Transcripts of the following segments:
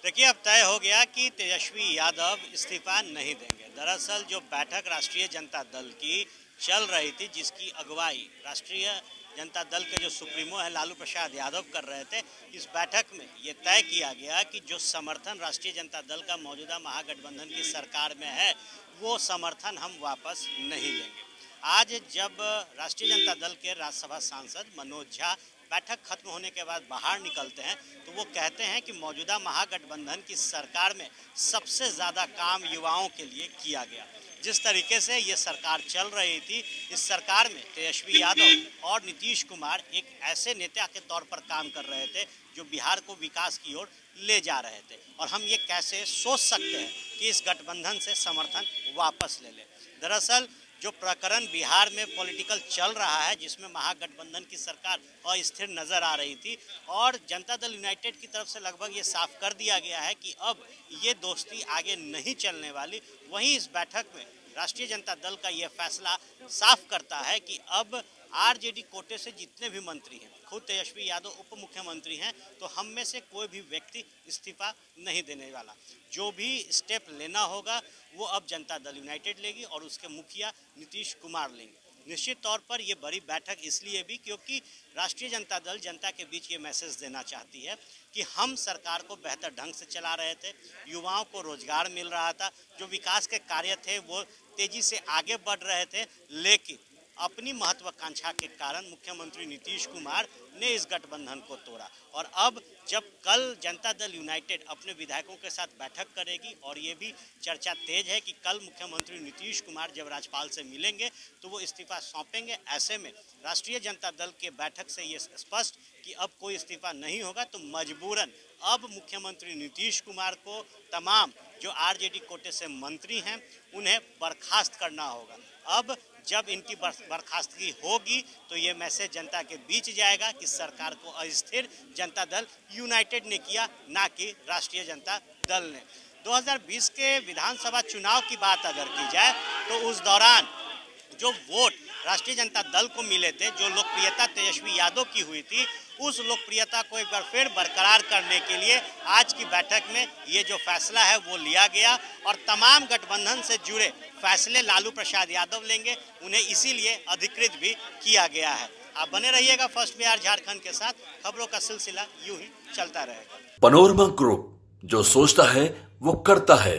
देखिए, अब तय हो गया कि तेजस्वी यादव इस्तीफा नहीं देंगे। दरअसल जो बैठक राष्ट्रीय जनता दल की चल रही थी, जिसकी अगुवाई राष्ट्रीय जनता दल के जो सुप्रीमो है लालू प्रसाद यादव कर रहे थे, इस बैठक में ये तय किया गया कि जो समर्थन राष्ट्रीय जनता दल का मौजूदा महागठबंधन की सरकार में है, वो समर्थन हम वापस नहीं लेंगे। आज जब राष्ट्रीय जनता दल के राज्यसभा सांसद मनोज झा बैठक खत्म होने के बाद बाहर निकलते हैं, तो वो कहते हैं कि मौजूदा महागठबंधन की सरकार में सबसे ज़्यादा काम युवाओं के लिए किया गया। जिस तरीके से ये सरकार चल रही थी, इस सरकार में तेजस्वी यादव और नीतीश कुमार एक ऐसे नेता के तौर पर काम कर रहे थे जो बिहार को विकास की ओर ले जा रहे थे, और हम ये कैसे सोच सकते हैं कि इस गठबंधन से समर्थन वापस ले लें। दरअसल जो प्रकरण बिहार में पॉलिटिकल चल रहा है, जिसमें महागठबंधन की सरकार अस्थिर नज़र आ रही थी, और जनता दल यूनाइटेड की तरफ से लगभग ये साफ कर दिया गया है कि अब ये दोस्ती आगे नहीं चलने वाली। वहीं इस बैठक में राष्ट्रीय जनता दल का ये फैसला साफ करता है कि अब आरजेडी कोटे से जितने भी मंत्री हैं, खुद तेजस्वी यादव उप मुख्यमंत्री हैं, तो हम में से कोई भी व्यक्ति इस्तीफा नहीं देने वाला। जो भी स्टेप लेना होगा वो अब जनता दल यूनाइटेड लेगी और उसके मुखिया नीतीश कुमार लेंगे। निश्चित तौर पर ये बड़ी बैठक इसलिए भी क्योंकि राष्ट्रीय जनता दल जनता के बीच ये मैसेज देना चाहती है कि हम सरकार को बेहतर ढंग से चला रहे थे, युवाओं को रोजगार मिल रहा था, जो विकास के कार्य थे वो तेजी से आगे बढ़ रहे थे, लेकिन अपनी महत्वाकांक्षा के कारण मुख्यमंत्री नीतीश कुमार ने इस गठबंधन को तोड़ा। और अब जब कल जनता दल यूनाइटेड अपने विधायकों के साथ बैठक करेगी, और ये भी चर्चा तेज है कि कल मुख्यमंत्री नीतीश कुमार जब राज्यपाल से मिलेंगे तो वो इस्तीफा सौंपेंगे। ऐसे में राष्ट्रीय जनता दल के बैठक से ये स्पष्ट कि अब कोई इस्तीफा नहीं होगा, तो मजबूरन अब मुख्यमंत्री नीतीश कुमार को तमाम जो आरजेडी कोटे से मंत्री हैं उन्हें बर्खास्त करना होगा। अब जब इनकी बर्खास्तगी होगी तो ये मैसेज जनता के बीच जाएगा कि सरकार को अस्थिर जनता दल यूनाइटेड ने किया, ना कि राष्ट्रीय जनता दल ने। 2020 के विधानसभा चुनाव की बात अगर की जाए तो उस दौरान जो वोट राष्ट्रीय जनता दल को मिले थे, जो लोकप्रियता तेजस्वी यादव की हुई थी, उस लोकप्रियता को एक बार फिर बरकरार करने के लिए आज की बैठक में ये जो फैसला है वो लिया गया, और तमाम गठबंधन से जुड़े फैसले लालू प्रसाद यादव लेंगे। उन्हें इसीलिए अधिकृत भी किया गया है। आप बने रहिएगा फर्स्ट बिहार झारखंड के साथ, खबरों का सिलसिला यूं ही चलता रहेगा। पैनोरमा ग्रुप, जो सोचता है वो करता है।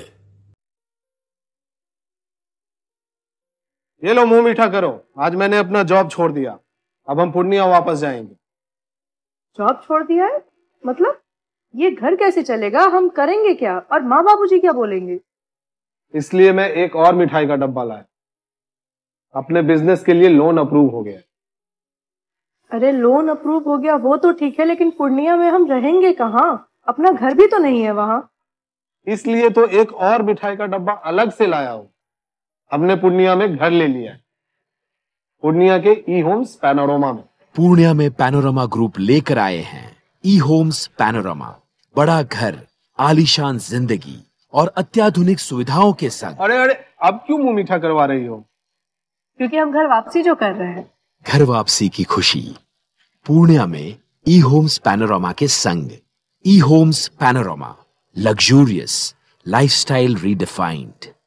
ये लो, मुंह मीठा करो। आज मैंने अपना जॉब छोड़ दिया, अब हम पूर्णिया वापस जाएंगे। जॉब छोड़ दिया है? मतलब ये घर कैसे चलेगा? हम करेंगे क्या? और माँ बाबूजी क्या बोलेंगे? इसलिए मैं एक और मिठाई का डब्बा लाया। अपने बिजनेस के लिए लोन अप्रूव हो गया। अरे लोन अप्रूव हो गया वो तो ठीक है, लेकिन पूर्णिया में हम रहेंगे कहाँ? अपना घर भी तो नहीं है वहाँ। इसलिए तो एक और मिठाई का डब्बा अलग से लाया हूँ। हमने पूर्णिया में घर ले लिया है, पूर्णिया के ई होम्स पैनोरमा में। पूर्णिया में पैनोरमा ग्रुप लेकर आए हैं ई होम्स पैनोरमा। बड़ा घर, आलीशान जिंदगी और अत्याधुनिक सुविधाओं के संग। अरे अरे, अब क्यों मुंह मीठा करवा रही हो? क्योंकि हम घर वापसी जो कर रहे हैं। घर वापसी की खुशी पूर्णिया में ई होम्स पैनोरमा के संग। E Homes Panorama, luxurious lifestyle redefined.